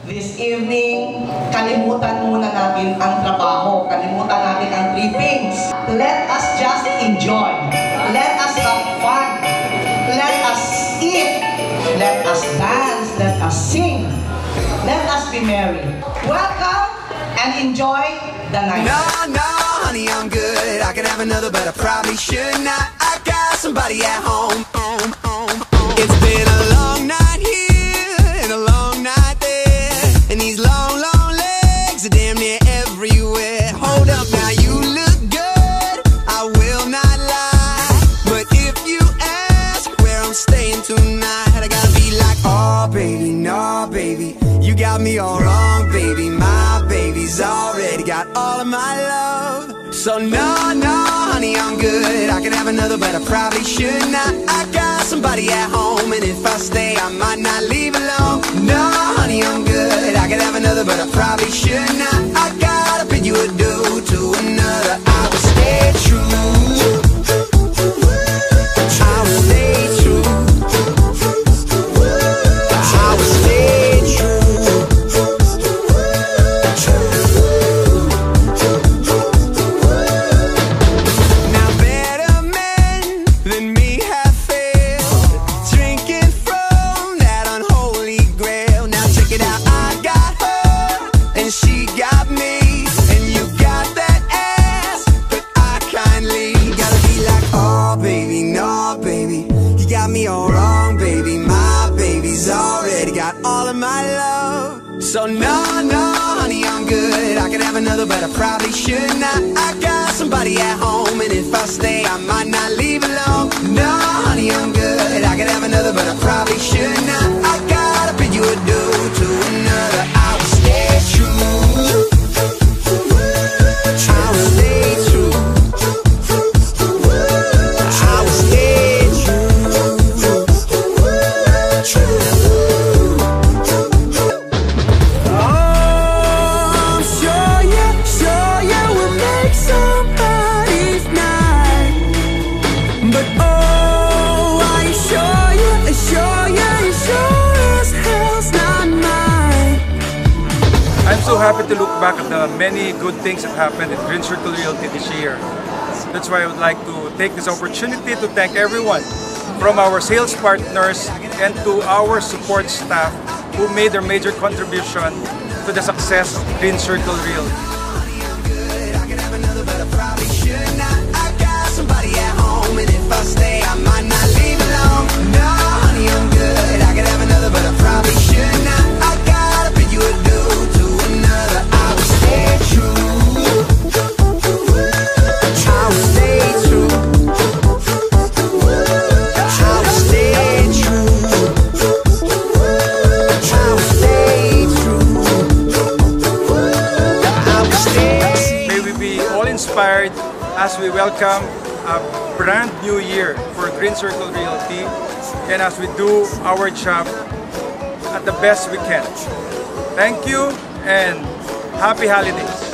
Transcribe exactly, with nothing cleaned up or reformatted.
This evening, kalimutan muna natin ang trabaho. Kalimutan natin ang three things. Let us just enjoy. Let us have fun. Let us eat. Let us dance. Let us sing. Let us be merry. Welcome and enjoy the night. No, no, honey, I'm good. I could have another, but I probably should not. I got somebody at home. home, home, home. It's been a long night here and a long night there, and these long, long legs are damn near everywhere. Hold up now, you look good, I will not lie, but if you ask where I'm staying tonight, I gotta be like, oh baby, no baby, you got me all wrong, baby. My baby's already got all of my love. So no, no, honey, I'm good. I could have another, but I probably should not. I got somebody at home, and if I stay, I might not leave alone. No, honey, I'm good. I could have another, but I probably should not. I gotta bid you adieu to another. I will stay true. I will stay true. I will stay true. Now better men than me have failed, drinking from that unholy grail. Now check it out, I got her and she got me, and you got that ass, but I kindly gotta be like, oh baby, no baby, you got me all wrong, baby. My baby's already got all of my love. So no, no, honey, I'm good. I could have another, but I probably should not. I got somebody at home, and if I stay, I might not leave alone. No, honey, I'm good. I could have another, but I probably should not. I gotta bid you adieu to another. I will stay true. I will stay true. I will stay true. Oh, I'm sure, yeah, sure, yeah, we'll make somebody's night. But oh, are you sure, yeah, sure, yeah, you sure as hell's not mine. I'm so happy to look back at the many good things that happened at Green Circle Realty this year. That's why I would like to take this opportunity to thank everyone, from our sales partners and to our support staff who made their major contribution to the success of Green Circle Realty. Honey, I'm good. I could have another, but I probably should not. I got somebody at home, and if I stay, I might not leave alone. No, honey, I'm good. I could have another, but I probably should not. I gotta bid you adieu to another. I will stay true. I will stay true. I will stay true. I will stay true. I will stay. May we be all inspired as we welcome a brand new year for Green Circle Realty, and as we do our job at the best we can. Thank you and happy holidays.